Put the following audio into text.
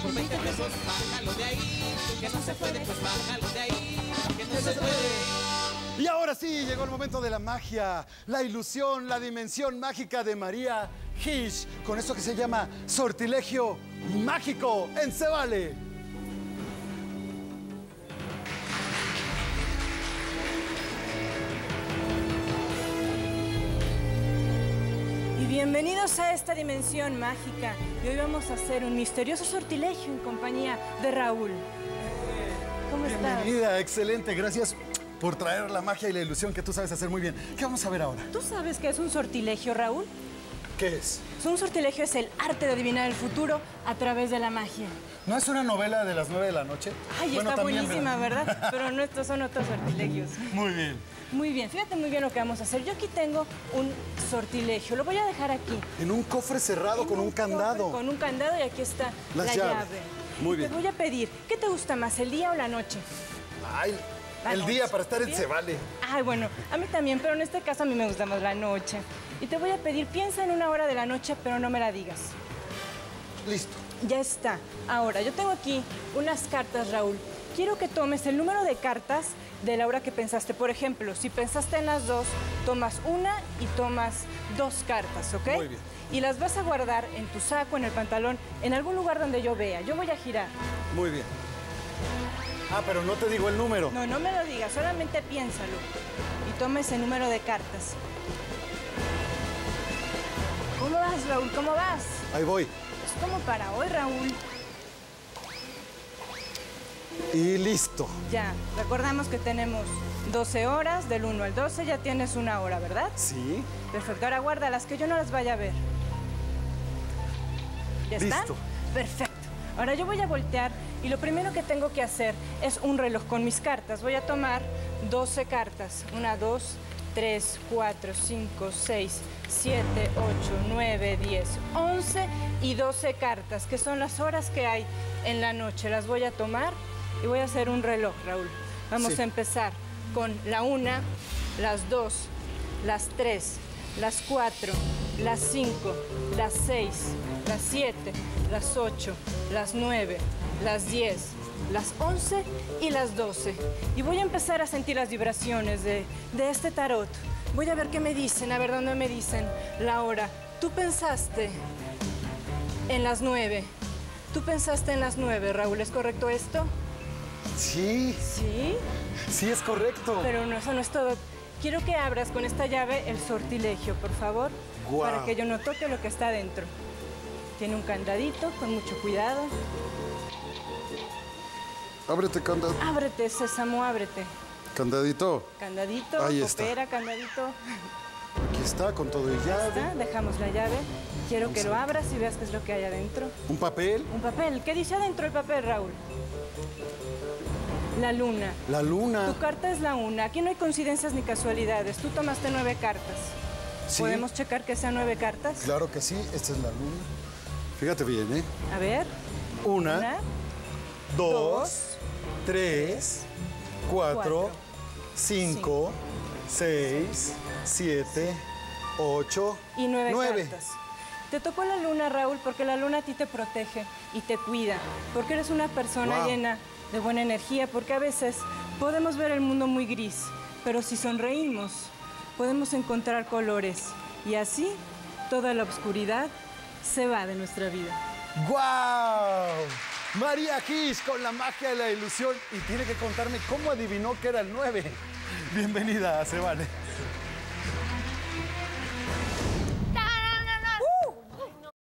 por 20 pesos, bájalo de ahí. Que no se puede, pues bájalo de ahí. Que no se puede. Y ahora sí, llegó el momento de la magia, la ilusión, la dimensión mágica de María Gish, con esto que se llama sortilegio mágico en Se Vale. Y bienvenidos a esta dimensión mágica. Y hoy vamos a hacer un misterioso sortilegio en compañía de Raúl. ¿Cómo estás? Bienvenida, excelente, gracias por traer la magia y la ilusión que tú sabes hacer muy bien. ¿Qué vamos a ver ahora? ¿Tú sabes qué es un sortilegio, Raúl? ¿Qué es? Un sortilegio es el arte de adivinar el futuro a través de la magia. ¿No es una novela de las 9 de la noche? Ay, Bueno, está también, buenísima, ¿verdad? Pero no, estos son otros sortilegios. Muy bien. Muy bien, fíjate muy bien lo que vamos a hacer. Yo aquí tengo un sortilegio, lo voy a dejar aquí. En un cofre cerrado con un candado. Con un candado y aquí está Las la llaves. llave. Muy bien. Te voy a pedir, ¿qué te gusta más, el día o la noche? Ay, La el noche. día para estar en ¿Bien? Se Vale. Ay, bueno, a mí también, pero en este caso a mí me gusta más la noche. Y te voy a pedir, piensa en una hora de la noche, pero no me la digas. Listo. Ya está. Ahora, yo tengo aquí unas cartas, Raúl. Quiero que tomes el número de cartas de la hora que pensaste. Por ejemplo, si pensaste en las dos, tomas una y tomas dos cartas, ¿ok? Muy bien. Y las vas a guardar en tu saco, en el pantalón, en algún lugar donde yo vea. Yo voy a girar. Muy bien. Ah, pero no te digo el número. No, no me lo digas, solamente piénsalo. Y toma ese número de cartas. ¿Cómo vas, Raúl? ¿Cómo vas? Ahí voy. Es como para hoy, Raúl. Y listo. Ya, recordamos que tenemos 12 horas, del 1 al 12 ya tienes una hora, ¿verdad? Sí. Perfecto, ahora guárdalas, que yo no las vaya a ver. ¿Ya están? Listo. Perfecto. Ahora yo voy a voltear y lo primero que tengo que hacer es un reloj con mis cartas. Voy a tomar 12 cartas. 1, 2, 3, 4, 5, 6, 7, 8, 9, 10, 11 y 12 cartas, que son las horas que hay en la noche. Las voy a tomar y voy a hacer un reloj, Raúl. Vamos Sí. a empezar con la 1, las 2, las 3, las 4, las 5, las 6, las 7, las 8, las 9, las 10, las 11 y las 12. Y voy a empezar a sentir las vibraciones de este tarot. Voy a ver qué me dicen, a ver dónde me dicen la hora. Tú pensaste en las 9. Tú pensaste en las 9, Raúl, ¿es correcto esto? Sí, Sí. sí es correcto. Pero no, eso no es todo. Quiero que abras con esta llave el sortilegio, por favor, Guau. para que yo no toque lo que está dentro. Tiene un candadito, con mucho cuidado. Ábrete, candado. Ábrete, Sésamo, ábrete. Candadito. Candadito, Ahí está. coopera, candadito. Aquí está, con todo y llave. Está, dejamos la llave. Quiero que Vamos lo a ver. abras y veas qué es lo que hay adentro. Un papel. Un papel. ¿Qué dice adentro el papel, Raúl? La luna. La luna. Tu carta es la 1. Aquí no hay coincidencias ni casualidades. Tú tomaste 9 cartas. Sí. ¿Podemos checar que sean 9 cartas? Claro que sí, esta es la luna. Fíjate bien, ¿eh? A ver. Una, dos, dos, 3, 4, cuatro, 5, 6, 7, 8 y 9 cartas. Te tocó la luna, Raúl, porque la luna a ti te protege y te cuida. Porque eres una persona Wow. llena de buena energía. Porque a veces podemos ver el mundo muy gris. Pero si sonreímos, podemos encontrar colores. Y así, toda la oscuridad se va de nuestra vida. ¡Guau! María Gish con la magia de la ilusión y tiene que contarme cómo adivinó que era el 9. Bienvenida a Se Vale.